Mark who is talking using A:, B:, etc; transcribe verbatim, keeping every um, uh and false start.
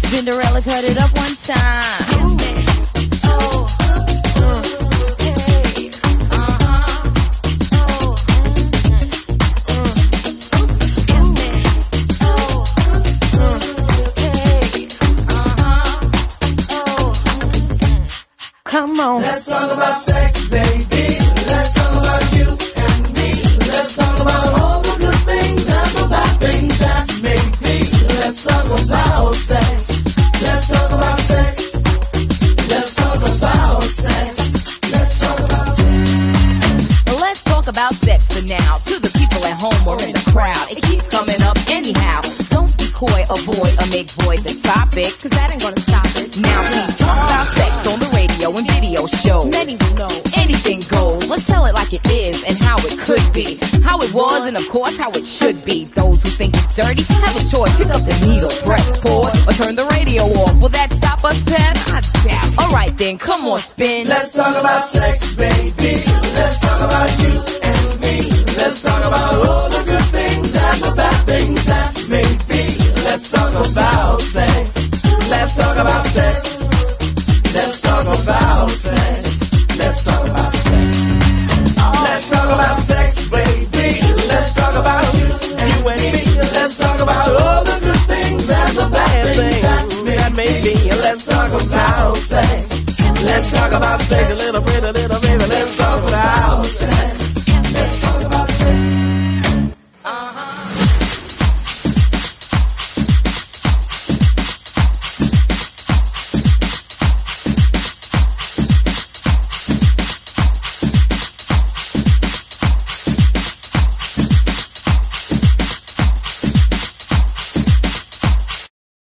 A: Cinderella cut it up one time. Oh, okay. Uh-huh. Oh, come on.
B: Let's talk about sex, baby. Let's talk about you and me. Let's talk about all the good things and the bad things that may be. Let's talk about sex. Let's talk about sex. Let's talk about sex. Let's talk about sex.
A: Well, let's talk about sex for now. To the people at home or in the crowd, it keeps coming up anyhow. Don't be coy, avoid, or make void the topic, cause that ain't gonna stop it. Now we talk about sex on the radio and video shows. Many will know anything goes. Let's tell it like it is and how it could be, how it was and of course how it should be. Those who think it's dirty have a choice. Pick up the needle, press pause, or turn the radio off. Will that stop us, Pep? I doubt. Alright then, come on, spin.
B: Let's talk about sex, baby. Let's talk about you and me. Let's talk about all the good things and the bad things that may be. Let's talk about sex. Let's talk about sex. Let's talk about sex. Let's talk about sex. Let's talk about sex, baby. Let's talk about you and you and me. Let's talk about all the good things and the bad things that may be. Let's talk about sex. Let's talk about sex. A little bit of